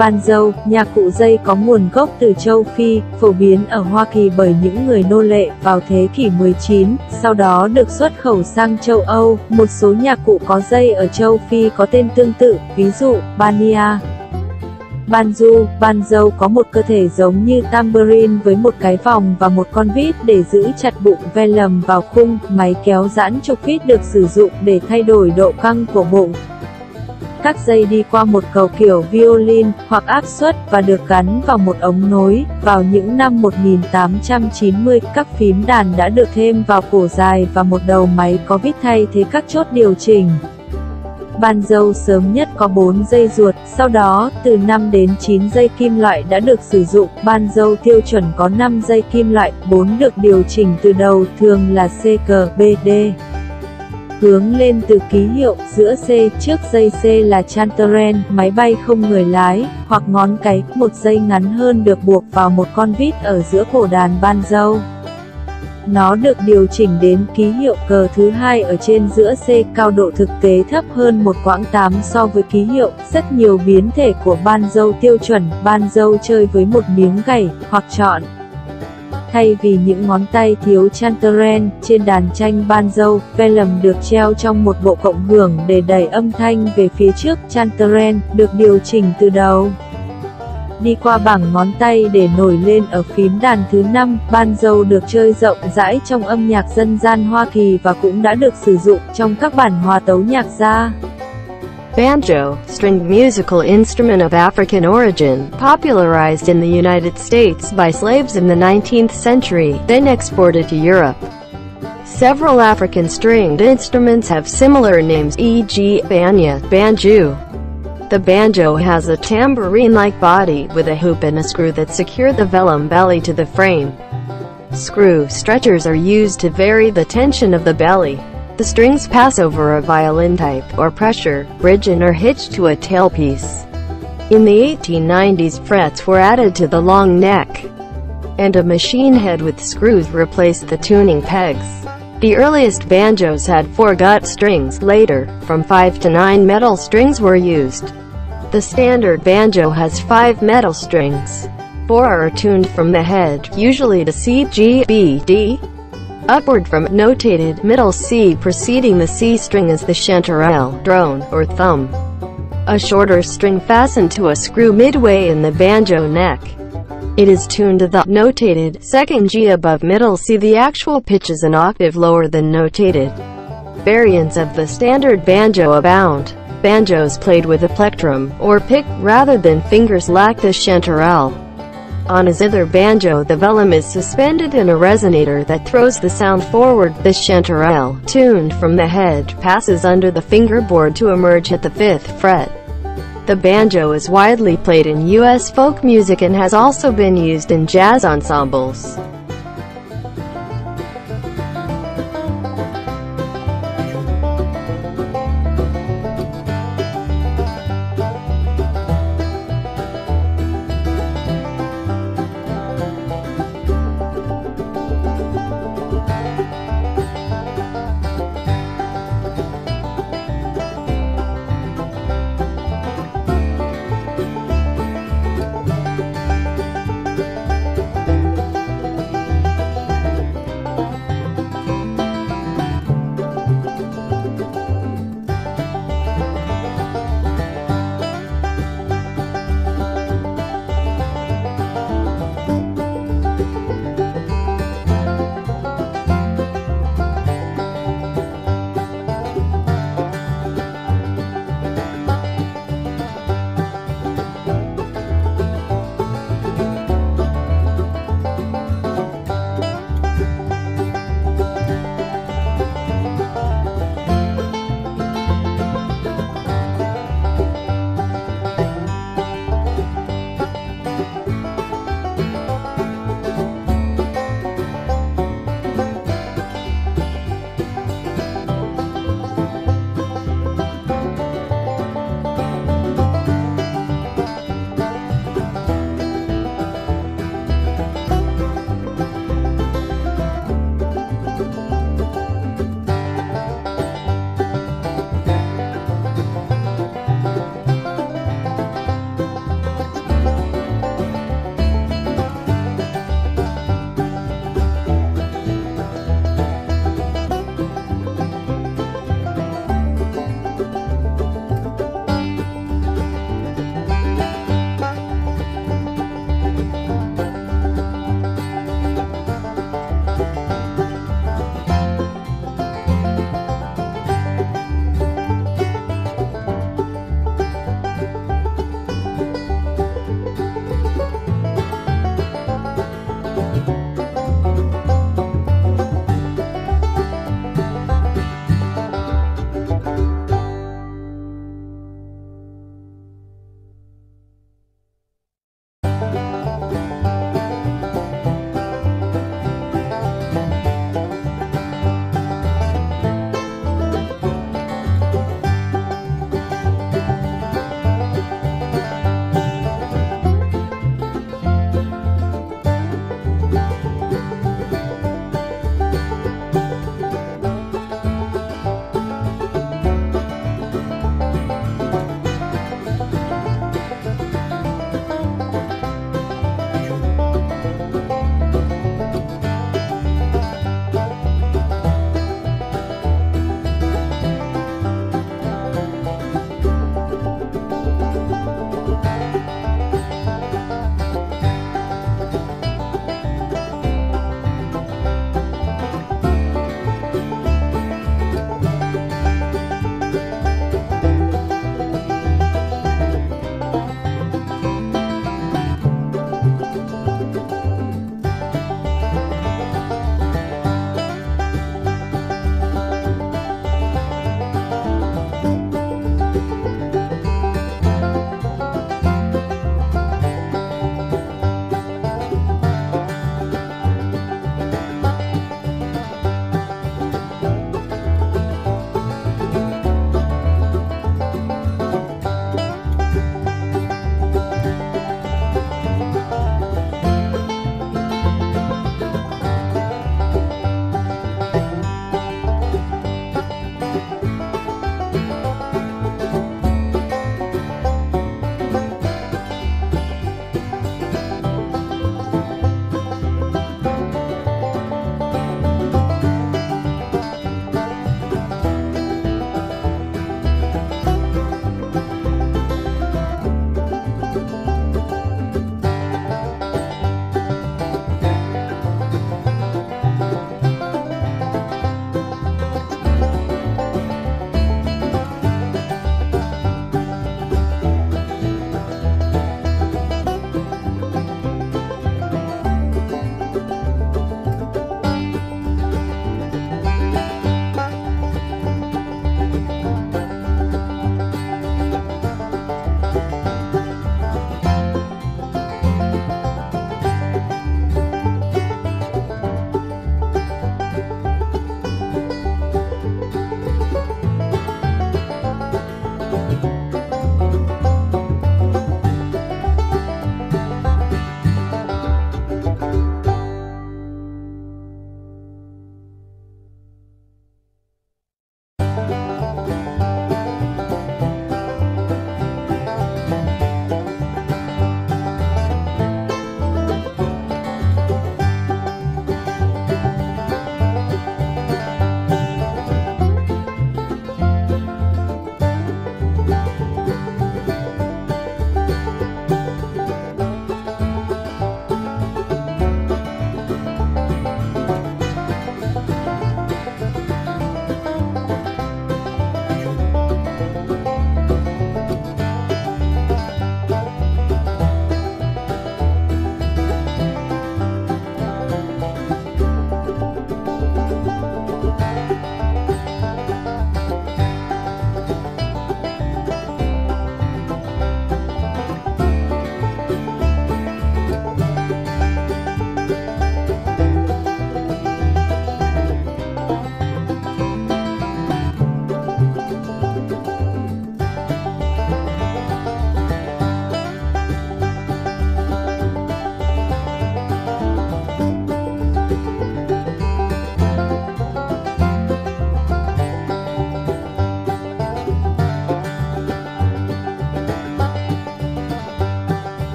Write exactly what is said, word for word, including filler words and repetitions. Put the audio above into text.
Banjo, nhạc cụ dây có nguồn gốc từ châu Phi, phổ biến ở Hoa Kỳ bởi những người nô lệ vào thế kỷ mười chín, sau đó được xuất khẩu sang châu Âu. Một số nhạc cụ có dây ở châu Phi có tên tương tự, ví dụ, Bania. Banjo, banjo có một cơ thể giống như tambourine với một cái vòng và một con vít để giữ chặt bụng ve lầm vào khung. Máy kéo giãn trục vít được sử dụng để thay đổi độ căng của bụng. Các dây đi qua một cầu kiểu violin hoặc áp suất và được gắn vào một ống nối. Vào những năm một nghìn tám trăm chín mươi, các phím đàn đã được thêm vào cổ dài và một đầu máy có vít thay thế các chốt điều chỉnh. Banjo sớm nhất có bốn dây ruột, sau đó, từ năm đến chín dây kim loại đã được sử dụng. Banjo tiêu chuẩn có năm dây kim loại, bốn được điều chỉnh từ đầu, thường là C, G, B, D. Hướng lên từ ký hiệu, giữa C, trước dây C là chanterelle, máy bay không người lái, hoặc ngón cái, một dây ngắn hơn được buộc vào một con vít ở giữa cổ đàn banjo. Nó được điều chỉnh đến ký hiệu cờ thứ hai ở trên giữa C, cao độ thực tế thấp hơn một quãng tám so với ký hiệu. Rất nhiều biến thể của banjo tiêu chuẩn, banjo chơi với một miếng gảy, hoặc chọn. Thay vì những ngón tay thiếu chanterelle, trên đàn tranh banjo, ve lầm được treo trong một bộ cộng hưởng để đẩy âm thanh về phía trước. Chanterelle được điều chỉnh từ đầu đi qua bảng ngón tay để nổi lên ở phím đàn thứ năm. Banjo được chơi rộng rãi trong âm nhạc dân gian Hoa Kỳ và cũng đã được sử dụng trong các bản hòa tấu nhạc gia. Banjo, stringed musical instrument of African origin, popularized in the United States by slaves in the nineteenth century, then exported to Europe. Several African stringed instruments have similar names, for example, banya, banjo. The banjo has a tambourine-like body, with a hoop and a screw that secure the vellum belly to the frame. Screw stretchers are used to vary the tension of the belly. The strings pass over a violin type, or pressure, bridge and are hitched to a tailpiece. In the eighteen nineties, frets were added to the long neck, and a machine head with screws replaced the tuning pegs. The earliest banjos had four gut strings. Later, from five to nine metal strings were used. The standard banjo has five metal strings. Four are tuned from the head, usually to C, G, B, D. Upward from notated middle C preceding the C string is the chanterelle, drone, or thumb. A shorter string fastened to a screw midway in the banjo neck. It is tuned to the notated second G above middle C. The actual pitch is an octave lower than notated. Variants of the standard banjo abound. Banjos played with a plectrum, or pick, rather than fingers lack the chanterelle. On a zither banjo, the vellum is suspended in a resonator that throws the sound forward. The chanterelle, tuned from the head, passes under the fingerboard to emerge at the fifth fret. The banjo is widely played in U S folk music and has also been used in jazz ensembles.